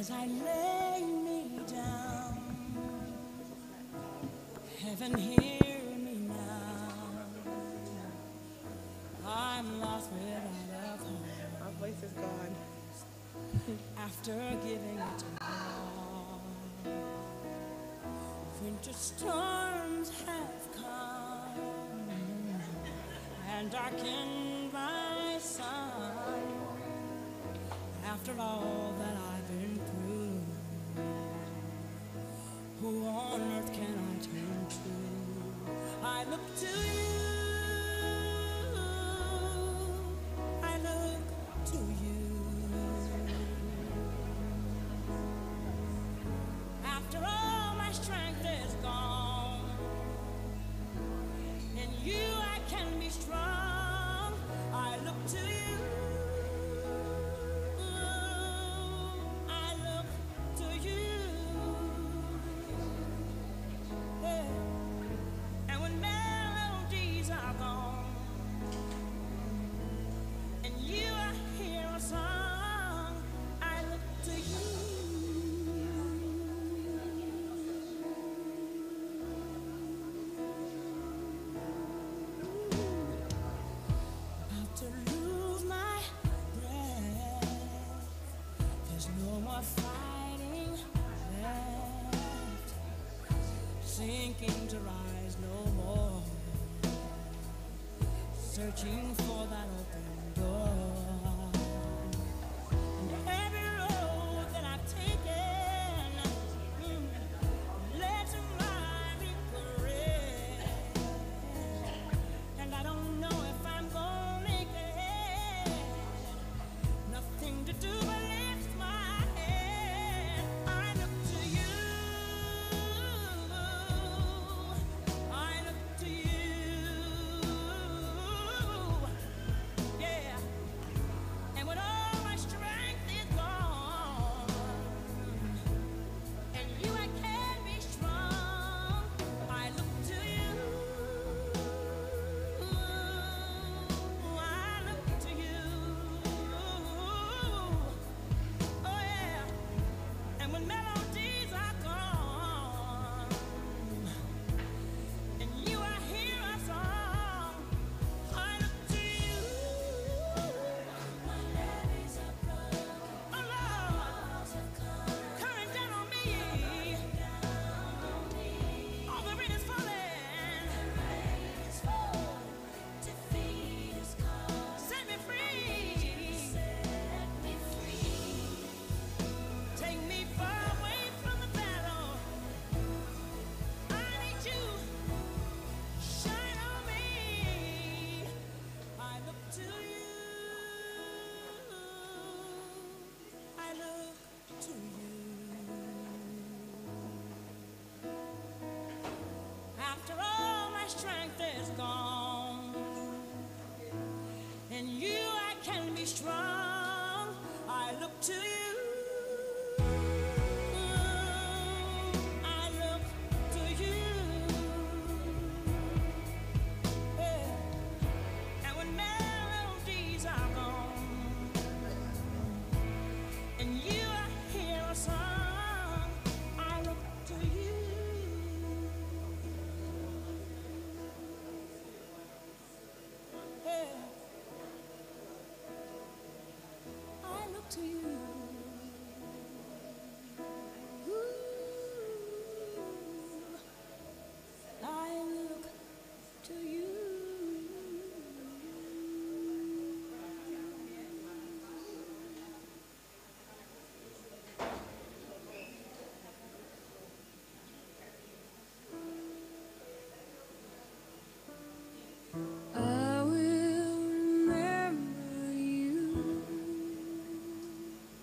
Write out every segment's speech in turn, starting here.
as I lay me down. Heaven, hear me now. I'm lost without a home. My voice is gone. After giving it all, winter storms have come and darkened my sun. After all that I've been through, who on earth can I turn to? I look to you. I look to you. After all my strength is gone, in you I can be strong. I look to you. I look to you. Yeah. And when melodies are gone, and you hear a song, I look to you. About to lose my breath. There's no more fighting left. Sinking to rise no more. Searching for that open door. And every road that I've taken led to my regret. And I don't know if I'm gonna make it. Nothing to do but lift my head. I look to you. I look to you. Yeah. And when all my strength is gone, and you I can be strong, I look to you. I look to you. Oh yeah. And when melodies are gone, and you I hear a song, I look to you. My levees are broken. Oh Lord, walls have come coming down on me. All the rain is falling. The rain is falling. Defeat is come. Set me free. Set me free. Take me far away from the battle. I need you. Shine on me. I look to you. I look to you. After all my strength is gone, in you I can be strong. I look to you. I look to you. Yeah. And when melodies are gone, and you hear a song, I look to you. Yeah. I look to you. Ooh. I look to you. I will remember you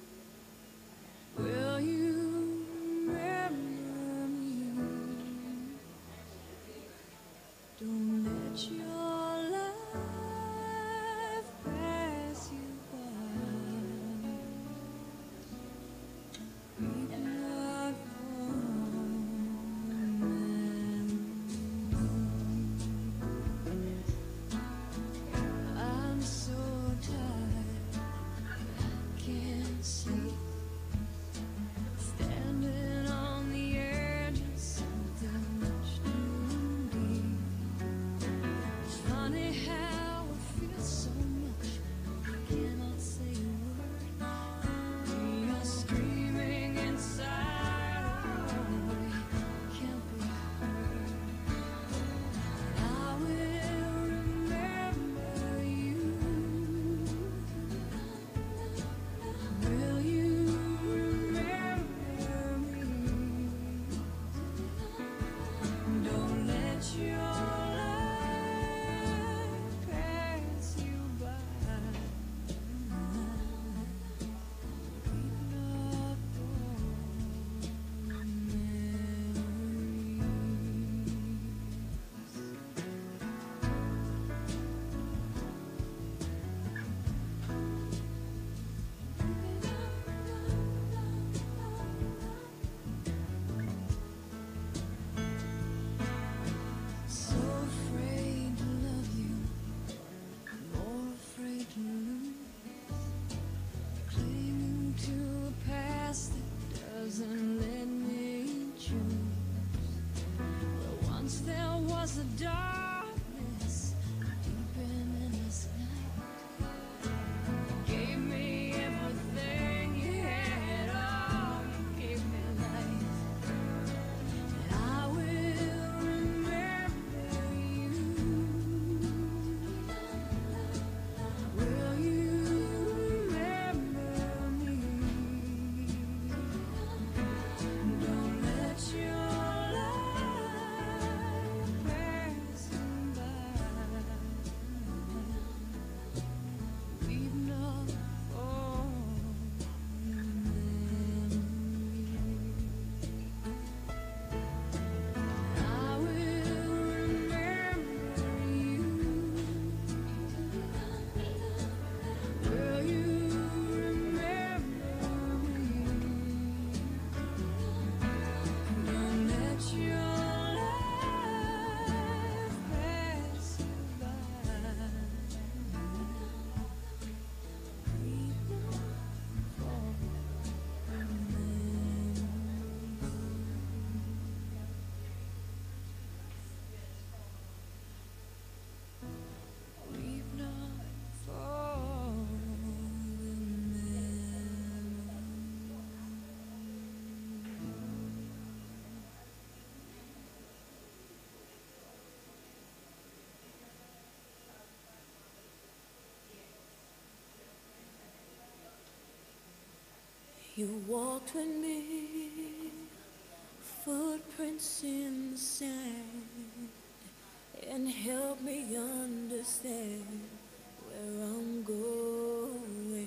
You walked with me, footprints in the sand, and helped me understand where I'm going.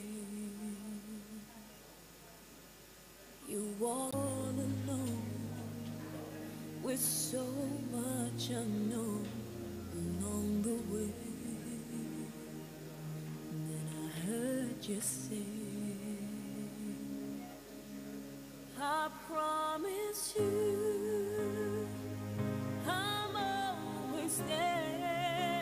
You walk all alone with so much unknown along the way. Then I heard you say, I promise you I'm always there.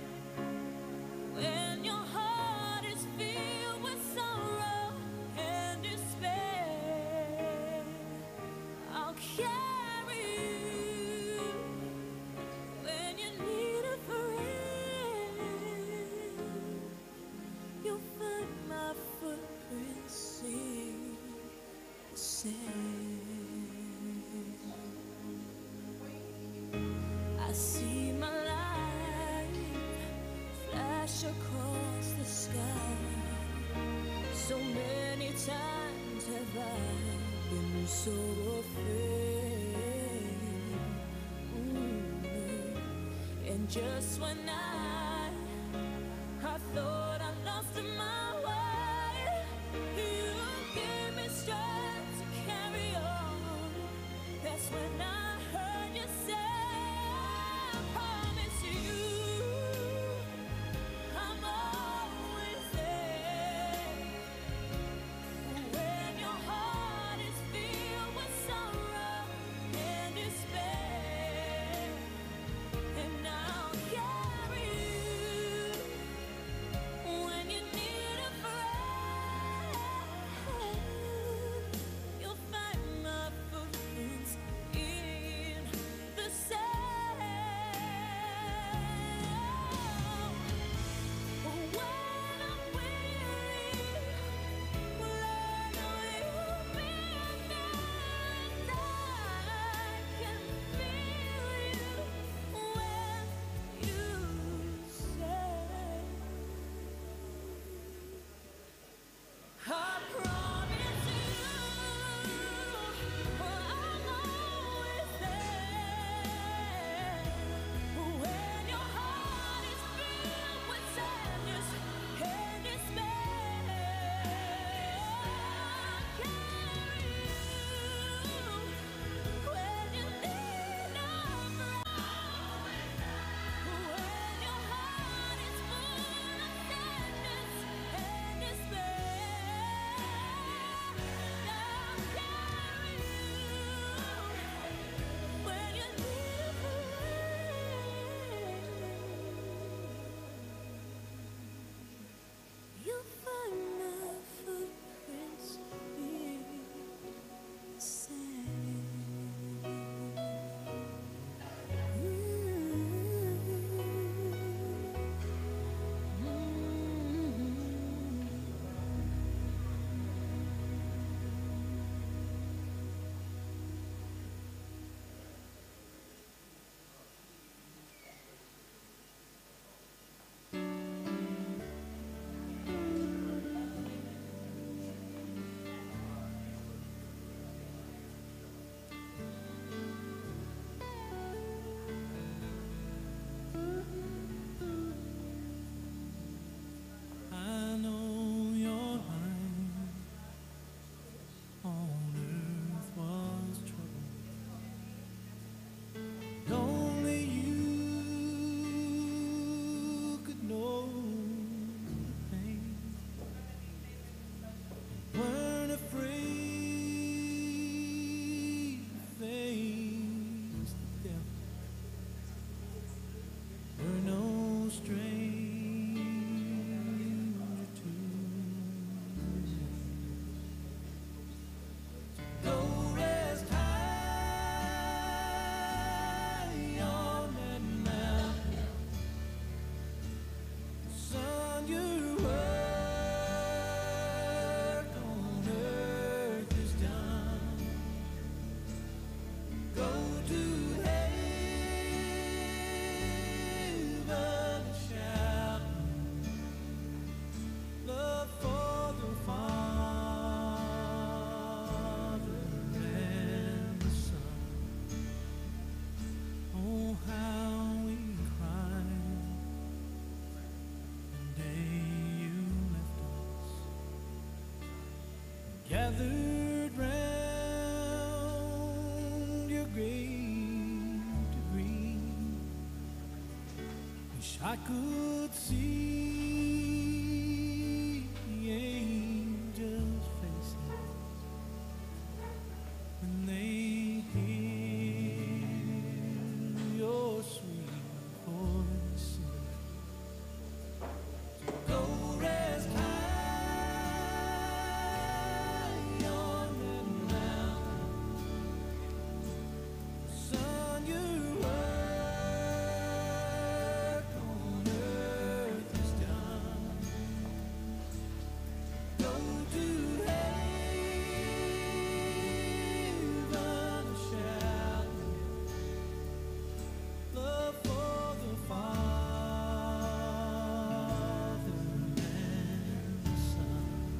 When your heart is filled with sorrow and despair, I'll carry you. When you need a friend, you'll find my footprints in the sand. I see my life flash across the sky. So many times have I been so afraid. And just when I thought I lost my way, you gave me strength to carry on. That's when I heard you say, I promise you I'm always there. When your heart is filled with sorrow and despair, and I'll carry you. gathered round your grave to grieve. Wish I could see the angels' faces when they hear your sweet voice. Go rest high on that mountain. Son, your work on earth is done. Go to heaven, shout love for the Father and the Son.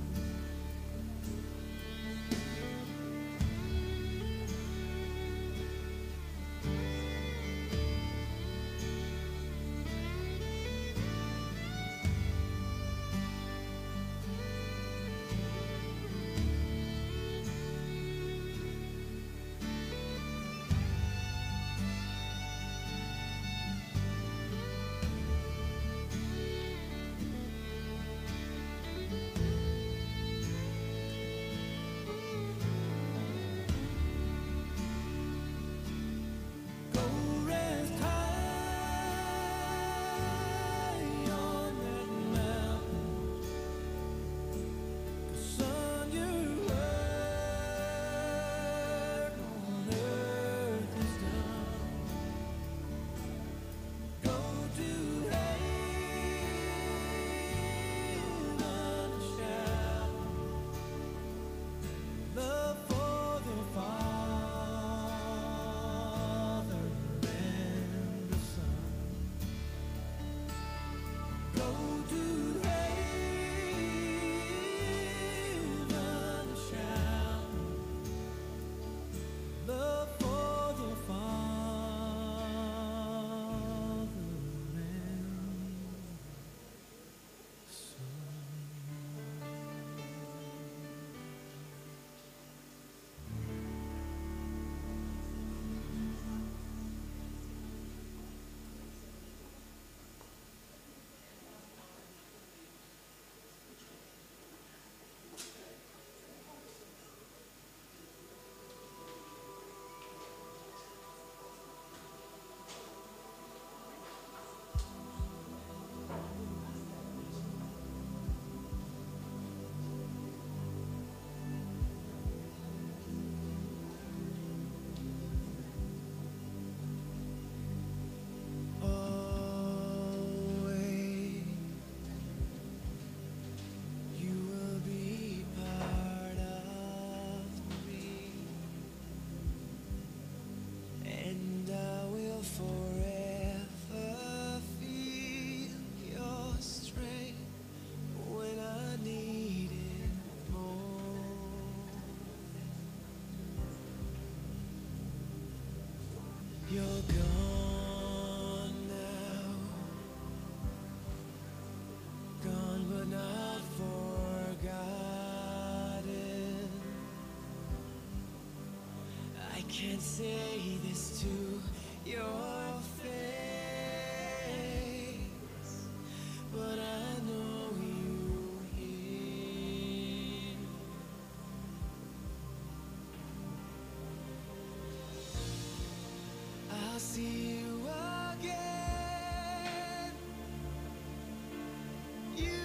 Go rest high on that mountain. Son, your work on earth is done. Go to heaven, shout love for the Father and the Son. Go to heaven, shout love for the Father and always you will be part of me, and I will forever feel your strength when I need it most. You're gone now, gone but not forgotten. I can't say this to your face, but I know you hear. I'll see you again. You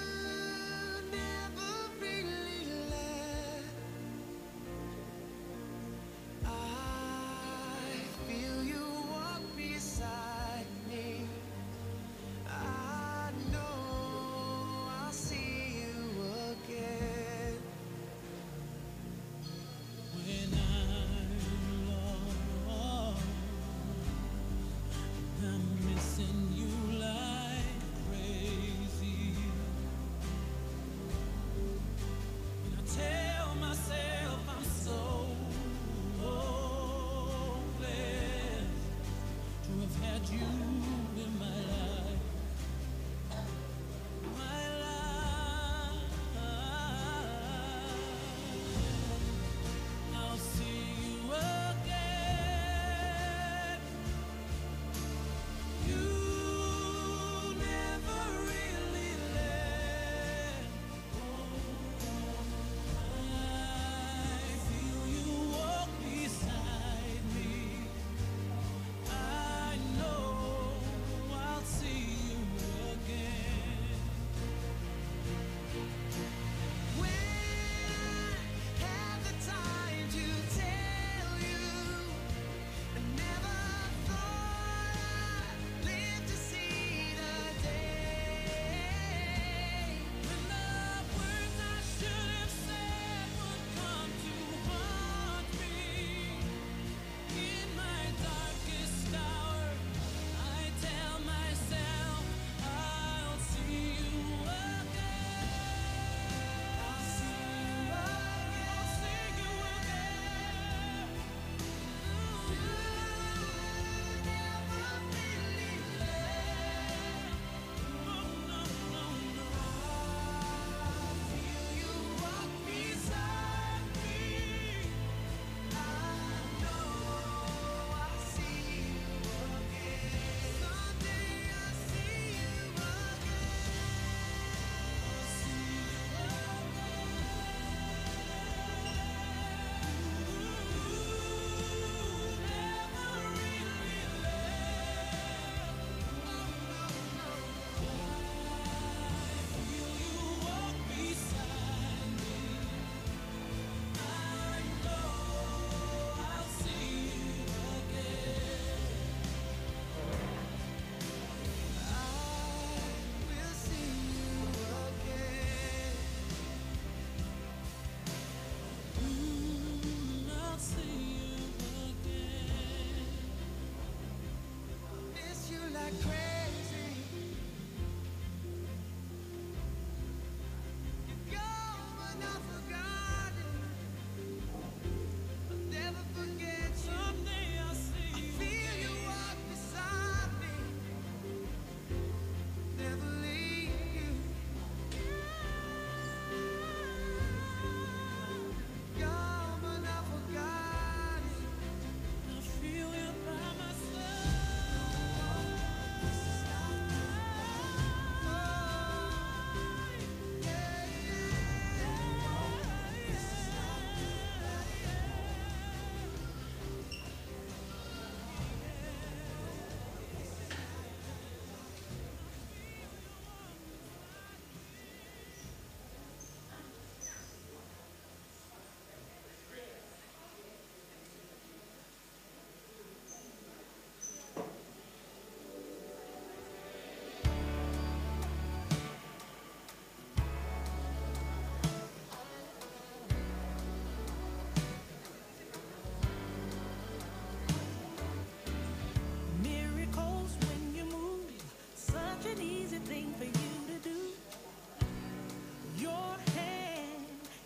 never really left. I feel you walk beside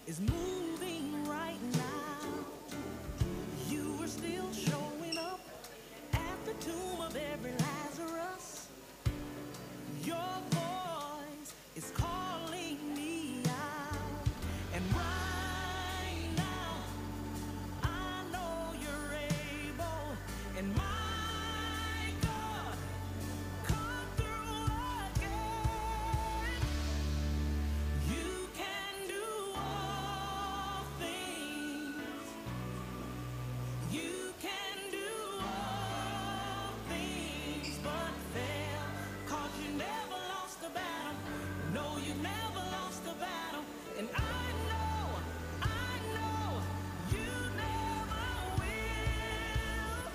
is moving right now. You are still showing up at the tomb of every Lazarus. Your voice is calling me out. And right now, I know you're able. And my God, come through again. You can do all things. You can do all things but fail. 'Cause you never lost a battle. No, you never lost a battle. And I know you never will.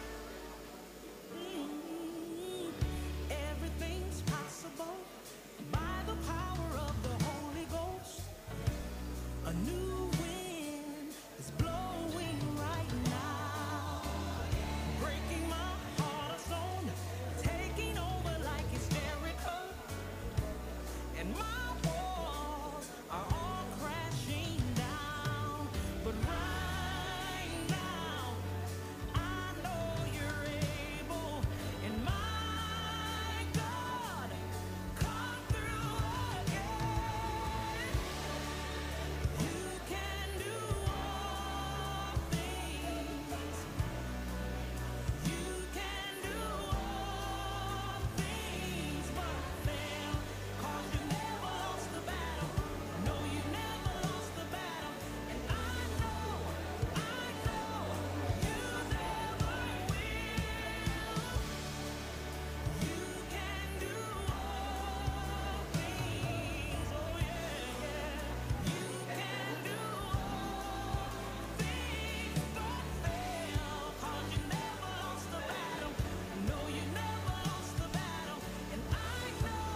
Everything's possible by the power of the Holy Ghost. A new wind is blowing right now, breaking my heart of stone, taking over like it's Jericho, and my walls are all crashing down. But right now, I know you're able, and my God, come through again. You can do all things. You can do all things but fail. 'Cause you never lost the battle. No, you never lost the battle. And I know you never will. You can do all things. Oh yeah, yeah. You can do all things but fail. 'Cause you never lost the battle. No, you never lost the battle. And I know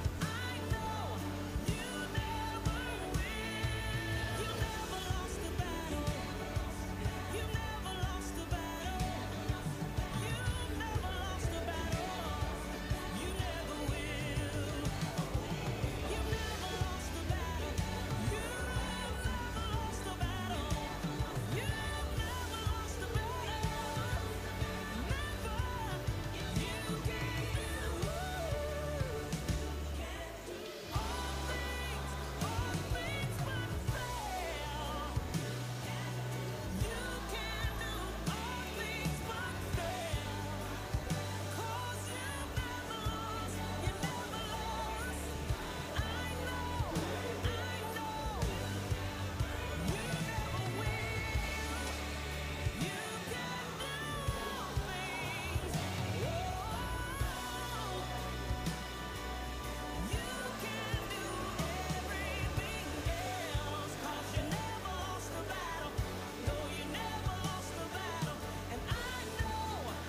you never will. You never lost the battle. You never lost the battle. You never lost the battle. You never will. You never lost the battle. You never lost the battle. You never lost the battle. Never. You can do all things but fail. You can do all things but fail. 'Cause you never lost. You never lost. I know you never will. You can do all things. You can do everything else. 'Cause you never lost the battle. No, you never lost the battle. And I know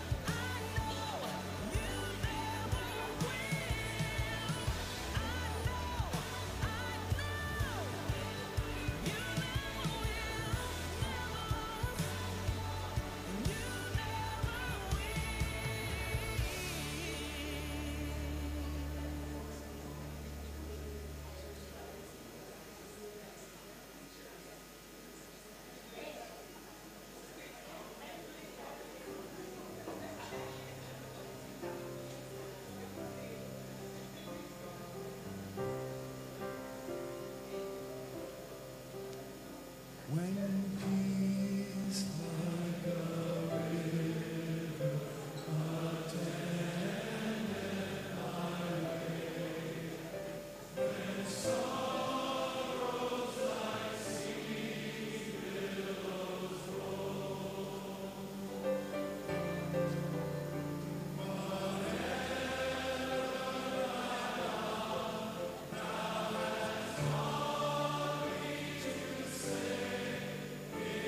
you never will. I know you never will. Never lost. You never When peace like a river attendeth my way, when sorrows like sea billows roll, whatever thou hast taught me to say,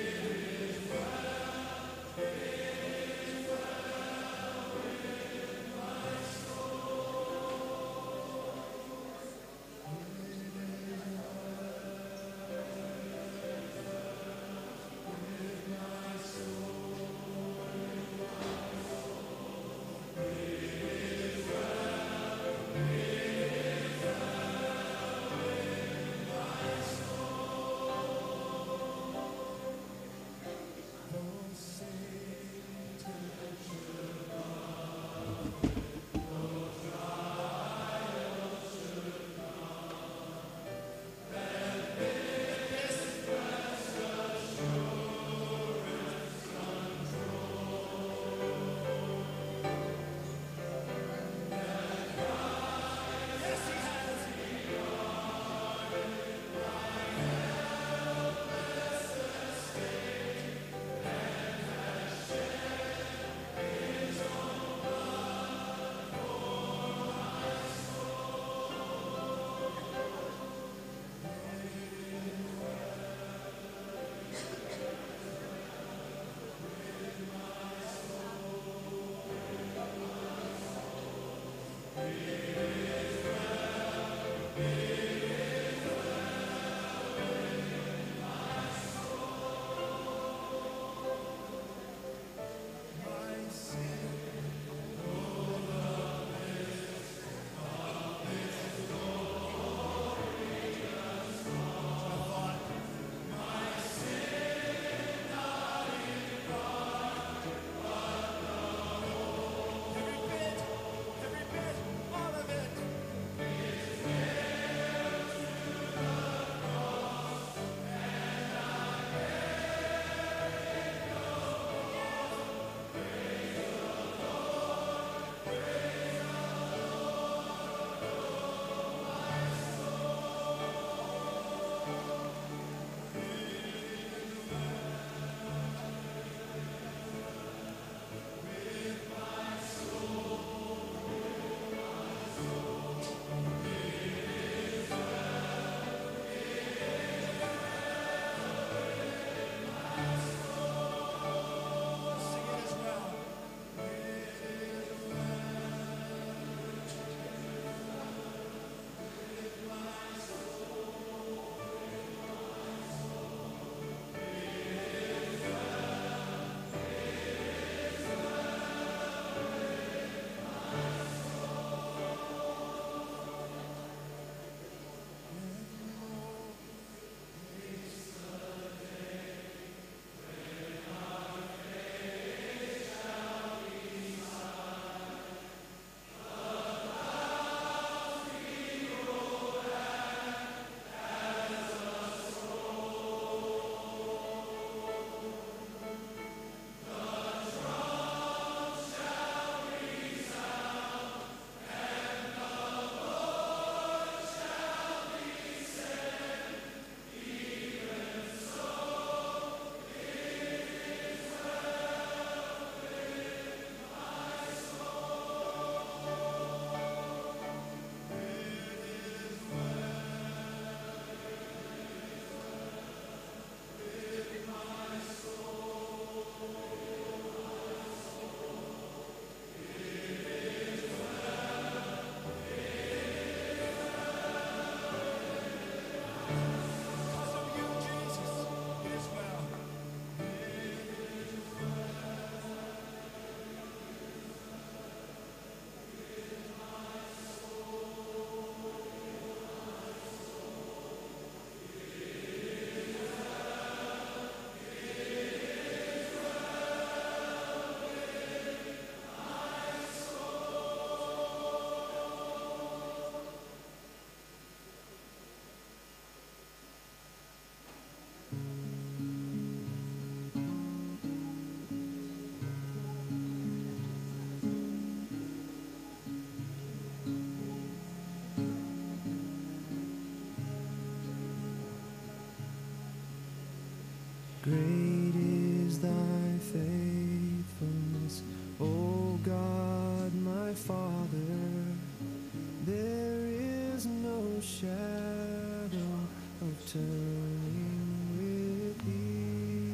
Great is thy faithfulness, O God, my Father. There is no shadow of turning with thee.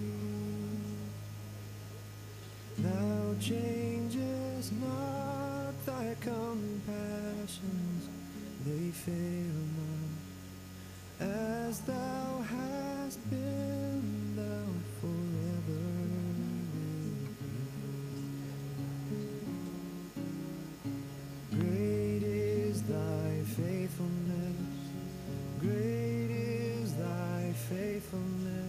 Thou changest not, thy compassions, they fail not. As thou hast been, thou forever wilt be. Great is thy faithfulness, great is thy faithfulness.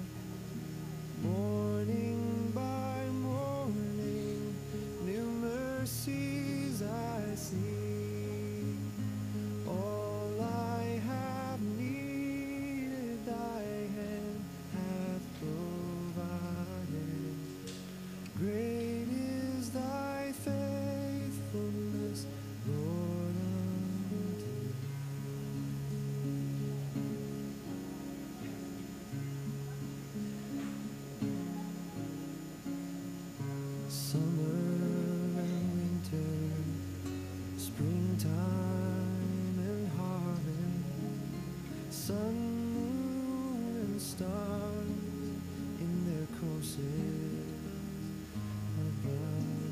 Morning by morning, new mercies I see. All I have needed, thy hand hath provided. Great is thy faithfulness, Lord, unto me. Summer and winter, springtime and harvest, sun, moon, and stars in their courses above.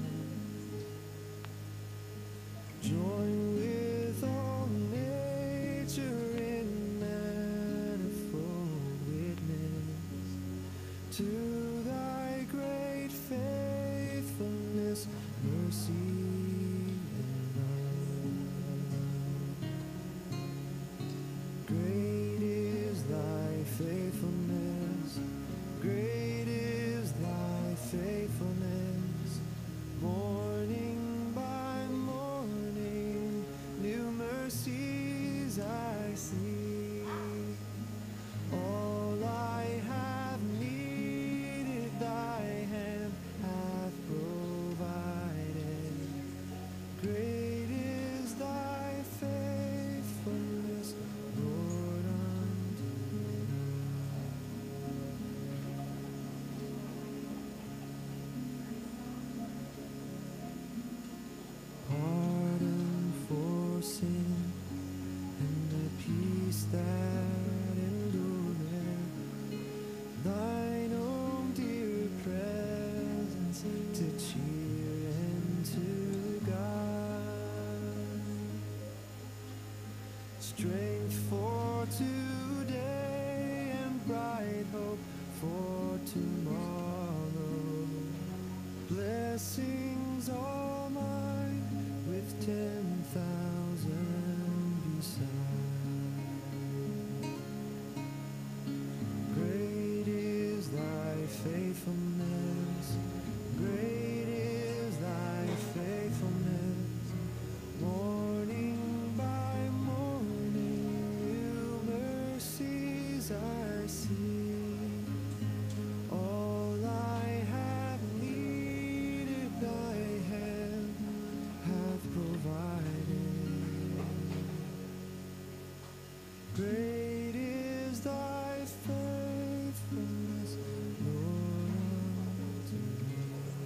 Join with all nature in manifold witness to thy great faithfulness, mercy, and love. Great is thy faithfulness, great is thy faithfulness. Morning by morning, new mercies I see. All I have needed, thy hand hath provided. Great is thy faithfulness, Lord, unto me. Pardon for sin and the peace that endureth, thine own dear presence to cheer and to guide. Strength for today and bright hope for tomorrow. Blessings all mine with 10,000 beside. Great is thy faithfulness, great is thy faithfulness. Morning by morning, new mercies I see. All I have needed, thy hand hath provided. Great is thy faithfulness, Lord, unto me.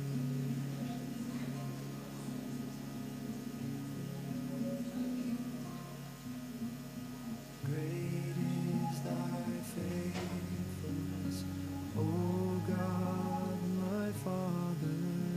Great is thy faithfulness, O God, my Father.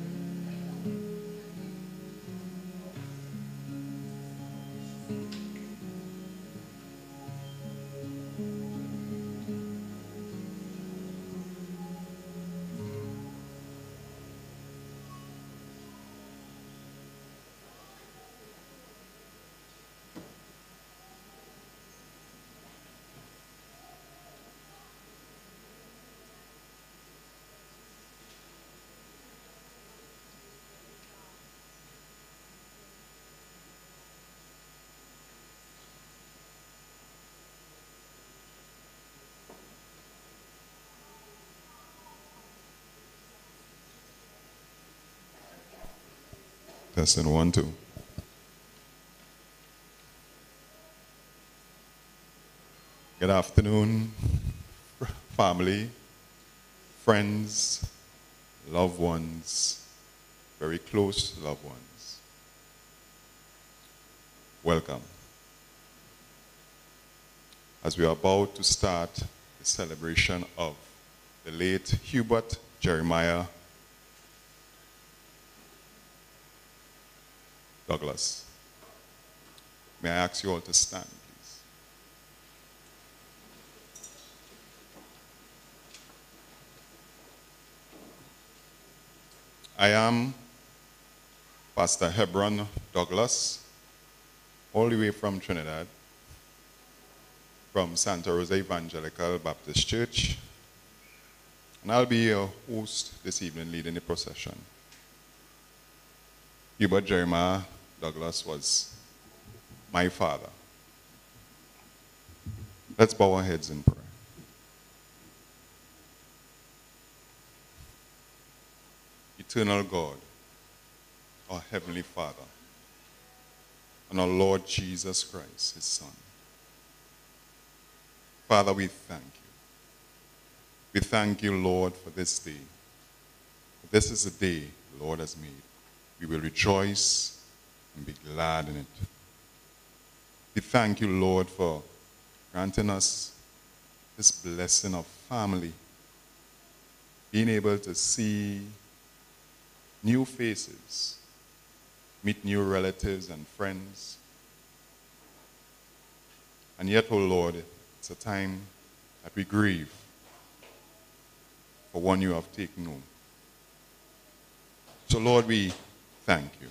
Testing 1, 2. Good afternoon, family. friends, loved ones, very close loved ones, welcome. As we are about to start the celebration of the late Hubert Jeremiah Douglas, may I ask you all to stand, please. I am Pastor Hubert Douglas, all the way from Trinidad, from Santa Rosa Evangelical Baptist Church, and I'll be your host this evening leading the procession. Hubert Jeremiah Douglas was my father. Let's bow our heads in prayer. Eternal God, our Heavenly Father, and our Lord Jesus Christ, His Son. Father, we thank you. We thank you, Lord, for this day. This is the day the Lord has made. We will rejoice and be glad in it. We thank you, Lord, for granting us this blessing of family, being able to see new faces, meet new relatives and friends. And yet, oh Lord, it's a time that we grieve for one you have taken home. So Lord, we thank you.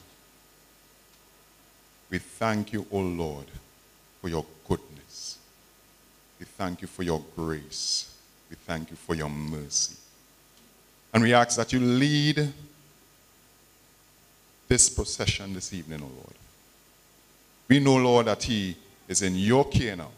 We thank you, O Lord, for your goodness. We thank you for your grace. We thank you for your mercy. And we ask that you lead this procession this evening, O Lord. We know, Lord, that he is in your care now.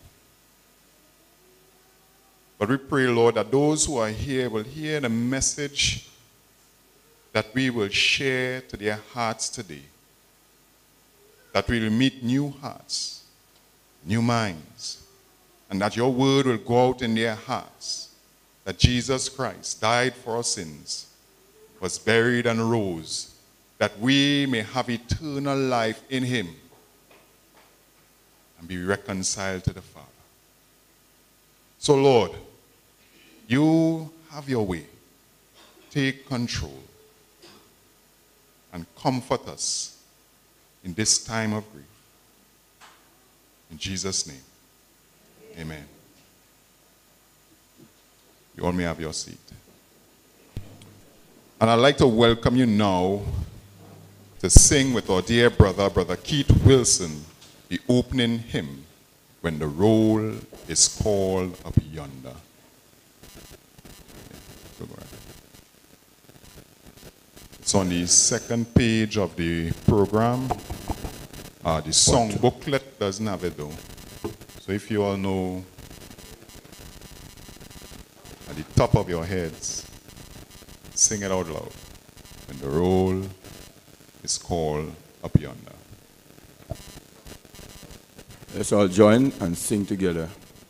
But we pray, Lord, that those who are here will hear the message that we will share to their hearts today. That we will meet new hearts, new minds, and that your word will go out in their hearts. That Jesus Christ died for our sins, was buried and rose, that we may have eternal life in him and be reconciled to the Father. So, Lord, you have your way. Take control and comfort us in this time of grief. In Jesus' name, amen. You all may have your seat. And I'd like to welcome you now to sing with our dear brother, Brother Keith Wilson, the opening hymn, When the Roll is Called Up Yonder. It's on the second page of the program. The song booklet doesn't have it though. So if you all know at the top of your heads, sing it out loud. When the roll is called up yonder. Let's all join and sing together.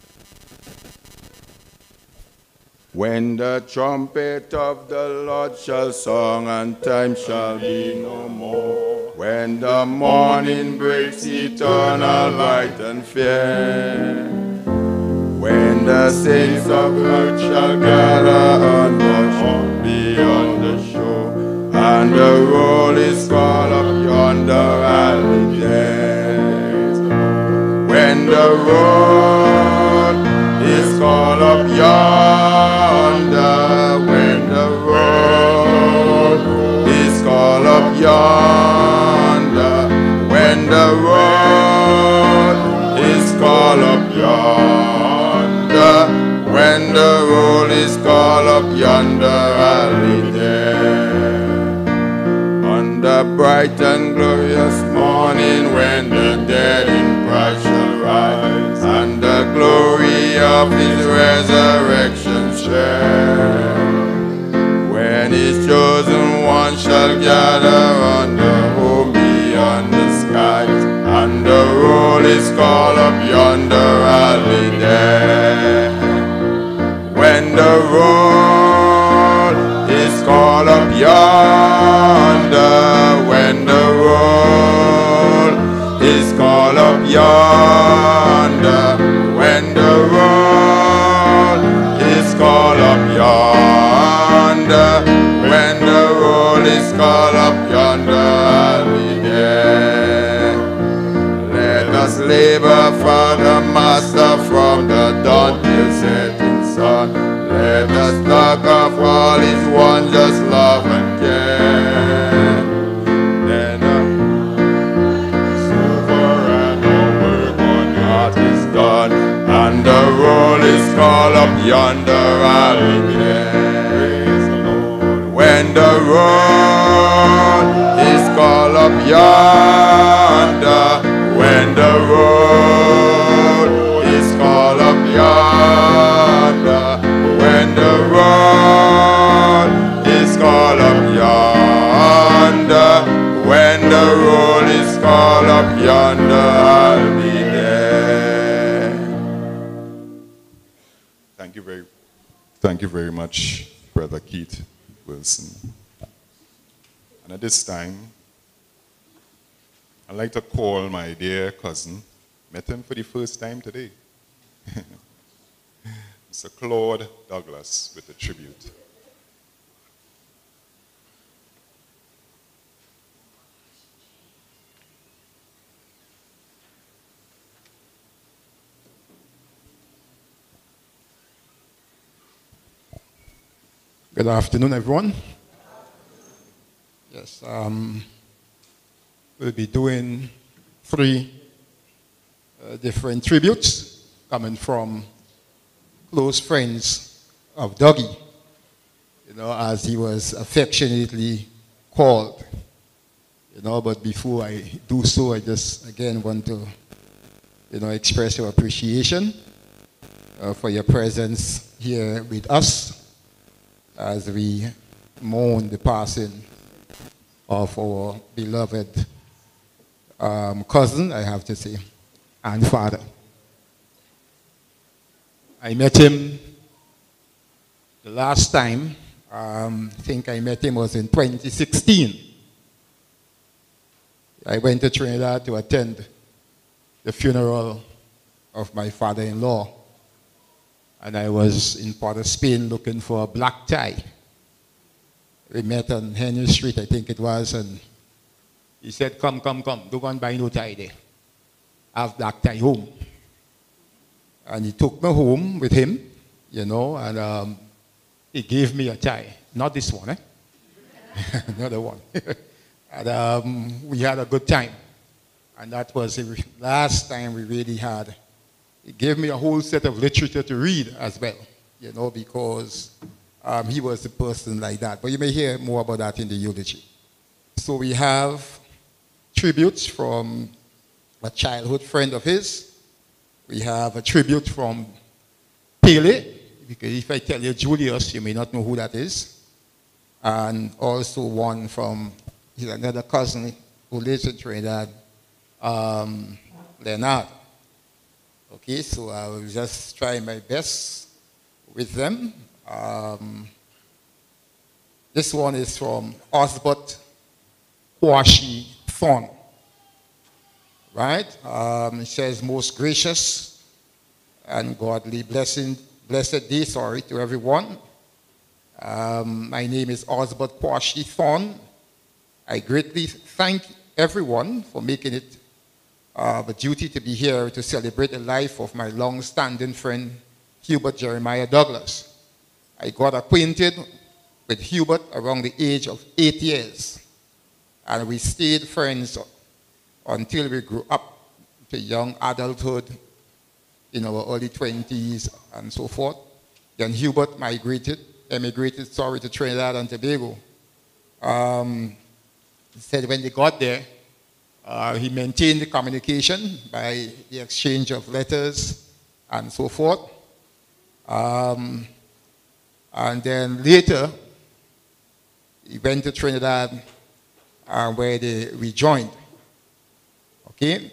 When the trumpet of the Lord shall song and time shall be no more, when the morning breaks eternal light and fair, when the saints of earth shall gather on the shore, beyond the shore, and the roll is called up yonder, I'll be there. When the roll is called up yonder, when the roll is called up yonder, when the roll is called up yonder, when the roll is called up yonder, I'll be there. On the bright and glorious morning, when the dead in Christ shall rise, and the glory of his resurrection share, when his chosen one shall gather on the home beyond the skies, and the roll is called up yonder, I'll be there. When the roll Let us talk of all his wondrous love and care. Then it's over and our work on earth is done, and the roll is called up yonder, I'll be there. Praise the Lord. When the roll is called up yonder, when the roll is called up yonder, when the roll is called up yonder, when the roll is called up yonder, I'll be there. Thank you very much, Brother Keith Wilson. And at this time, I'd like to call my dear cousin, met him for the first time today, Mr. Claude Douglas, with a tribute. Good afternoon, everyone. Yes, we'll be doing 3 different tributes coming from close friends of Dougie, as he was affectionately called. But before I do so, I just again want to, express your appreciation for your presence here with us as we mourn the passing of our beloved cousin, I have to say, and father. I met him the last time, I think I met him was in 2016. I went to Trinidad to attend the funeral of my father-in-law. And I was in Port of Spain looking for a black tie. We met on Henry Street, I think it was, and he said, come, don't go and buy no tie there. I have black tie home. And he took me home with him, and he gave me a tie. Not this one, Another one. And we had a good time. And that was the last time we really had. He gave me a whole set of literature to read as well, because he was a person like that. But you may hear more about that in the eulogy. So we have tributes from a childhood friend of his. We have a tribute from Pele, because if I tell you Julius, you may not know who that is. And also one from another cousin who lives in Trinidad, Leonard. Okay, so I will just try my best with them. This one is from Osbert Kwashi Thorn. Right? It says, most gracious and godly blessed day, to everyone. My name is Osbert Kwashi Thorn. I greatly thank everyone for making it a duty to be here to celebrate the life of my long-standing friend, Hubert Jeremiah Douglas. I got acquainted with Hubert around the age of 8 years, and we stayed friends until we grew up to young adulthood in our early 20s and so forth. Then Hubert emigrated to Trinidad and Tobago. He said when they got there, he maintained the communication by the exchange of letters and so forth. And then later, he went to Trinidad where they rejoined. Okay?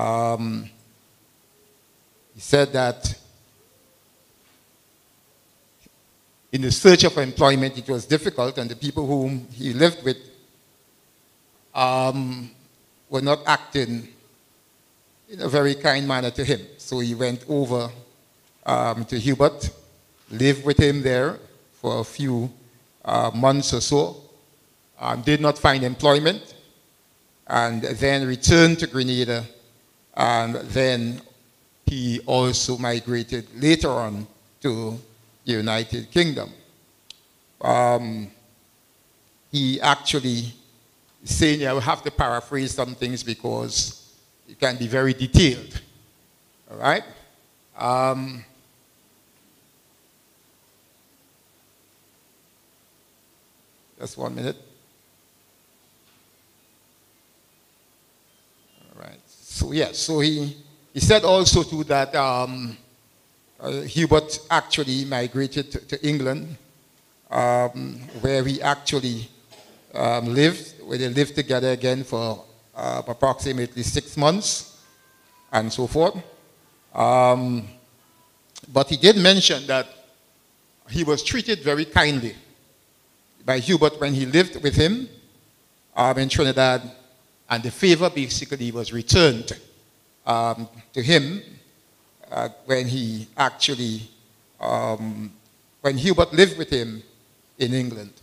He said that in the search of employment, it was difficult, and the people whom he lived with were not acting in a very kind manner to him. So he went over to Hubert, lived with him there for a few months or so, did not find employment, and then returned to Grenada, and then he also migrated later on to United Kingdom. He actually is saying, I will have to paraphrase some things because it can be very detailed. All right? Just 1 minute. All right. So, yes, so he said also too that Hubert actually migrated to England, where he actually lived, where they lived together again for approximately 6 months and so forth. But he did mention that he was treated very kindly by Hubert when he lived with him in Trinidad, and the favor basically was returned to him when he actually, when Hubert lived with him in England.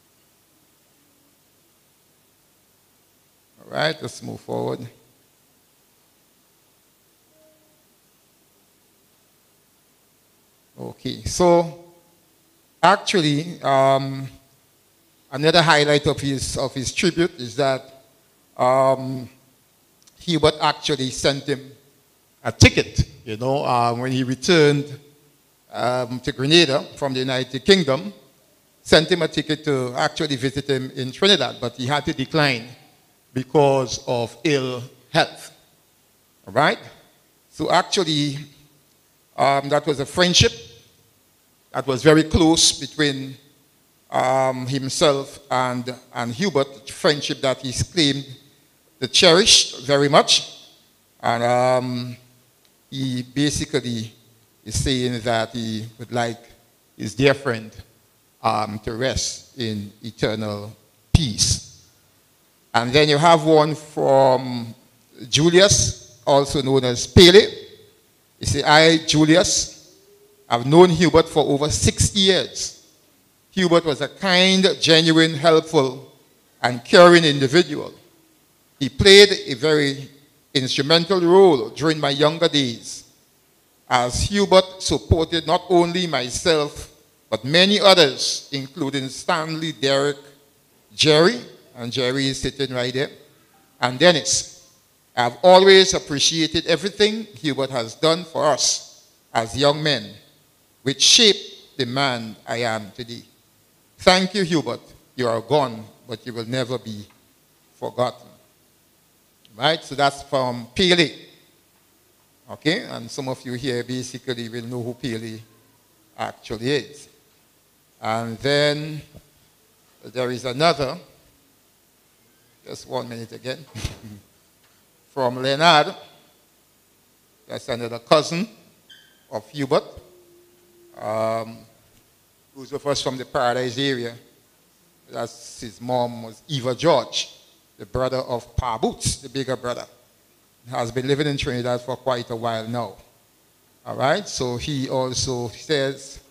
All right, let's move forward. Okay, so actually, another highlight of his tribute is that Hubert actually sent him a ticket, you know, when he returned to Grenada from the United Kingdom, sent him a ticket to actually visit him in Trinidad, but he had to decline because of ill health. All right? So actually, that was a friendship that was very close between himself and Hubert, friendship that he claimed to cherish very much. And he basically is saying that he would like his dear friend to rest in eternal peace. And then you have one from Julius, also known as Pele. You say, I, Julius, have known Hubert for over 60 years. Hubert was a kind, genuine, helpful, and caring individual. He played a very instrumental role during my younger days, as Hubert supported not only myself, but many others, including Stanley, Derek, Jerry, and Jerry is sitting right there, and Dennis. I've always appreciated everything Hubert has done for us as young men, which shaped the man I am today. Thank you, Hubert. You are gone, but you will never be forgotten. Right? So that's from Pele. Okay? And some of you here basically will know who Pele actually is. And then there is another, just 1 minute again, from Leonard. That's another cousin of Hubert. Who's with us from the Paradise area. That's his mom was Eva George, the brother of Pa Boots, the bigger brother. Has been living in Trinidad for quite a while now. All right, so he also says,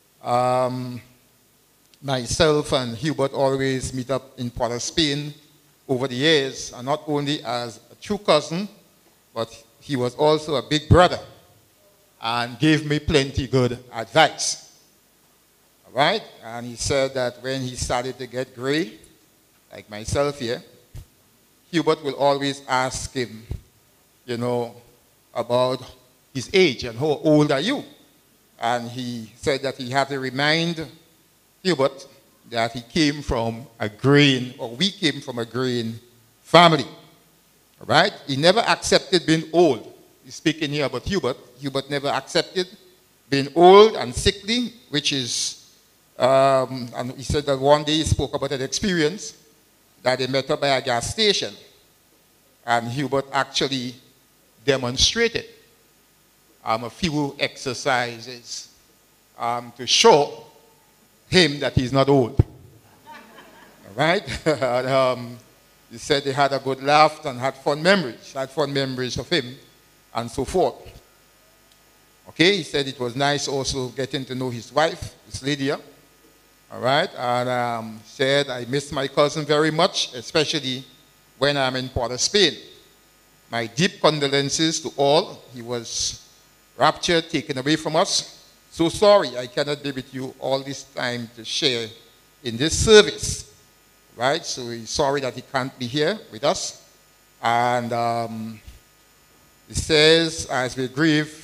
myself and Hubert always meet up in Port of Spain over the years, and not only as a true cousin, but he was also a big brother and gave me plenty good advice. All right, and he said that when he started to get gray, like myself here, Hubert will always ask him, you know, about his age and how old are you? And he said that he had to remind Hubert that he came from a grain, or we came from a grain family. All right? He never accepted being old. He's speaking here about Hubert. Hubert never accepted being old and sickly, which is, and he said that one day he spoke about an experience that they met up by a gas station. And Hubert actually demonstrated a few exercises to show him that he's not old. All right? And, he said they had a good laugh and had fun memories of him and so forth. Okay, he said it was nice also getting to know his wife, this Lydia. All right, and said, I miss my cousin very much, especially when I'm in Port of Spain. My deep condolences to all. He was raptured, taken away from us so sorry I cannot be with you all this time to share in this service, right? So he's sorry that he can't be here with us. And he says, as we grieve,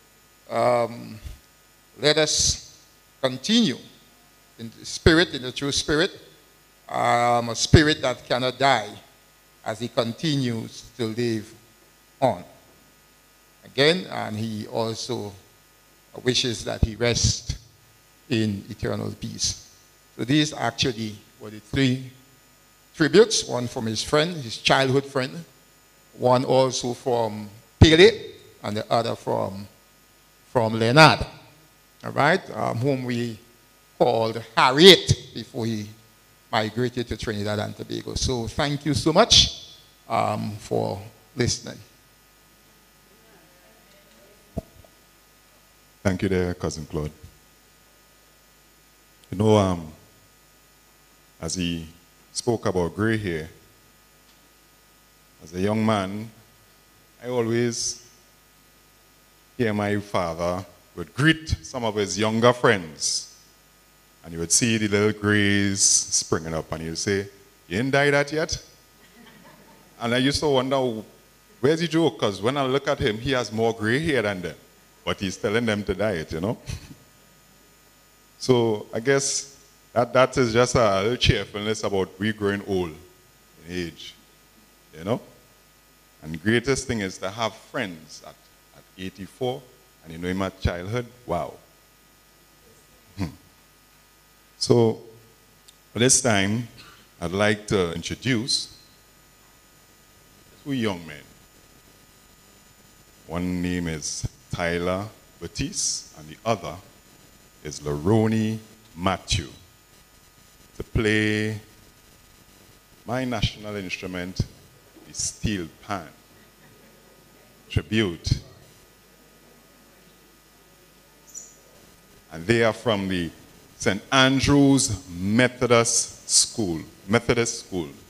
let us continue in the spirit, in the true spirit, a spirit that cannot die as he continues to live on. Again, and he also wishes that he rest in eternal peace. So these actually were the three tributes, one from his friend, his childhood friend, one also from Pele, and the other from Grenada, all right, whom we called Harriet before he migrated to Trinidad and Tobago. So thank you so much for listening. Thank you there, Cousin Claude. You know, as he spoke about gray hair, as a young man, I always hear my father would greet some of his younger friends, and you would see the little grays springing up, and he would say, "You ain't dyed that yet?" And I used to wonder, where's the joke? Because when I look at him, he has more gray hair than them, but he's telling them to dye it, you know? So I guess that is just a little cheerfulness about we growing old in age, you know? And the greatest thing is to have friends at 84, and you know him at childhood. Wow. So this time, I'd like to introduce two young men. One name is Tyler Batiste, and the other is Laroni Matthew, to play my national instrument, the steel pan. Tribute. And they are from the St. Andrew's Methodist School.